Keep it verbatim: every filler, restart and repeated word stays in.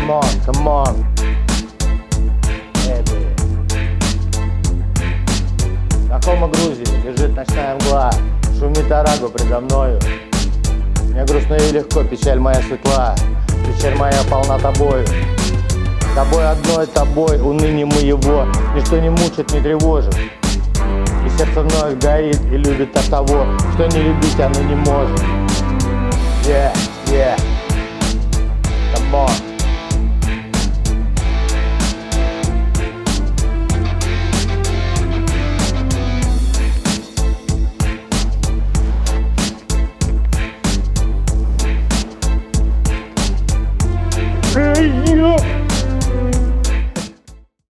Come on, come on. Baby. Такома Грузии лежит ночная мгла, шумит Арагу предо мною. Мне грустно и легко, печаль моя светла, печаль моя полна тобою. Тобой одной, тобой, уныние моего, ничто не мучит, не тревожит. И сердце вновь горит и любит от того, что не любить оно не может. Yeah, yeah. Come on. Hey, yo.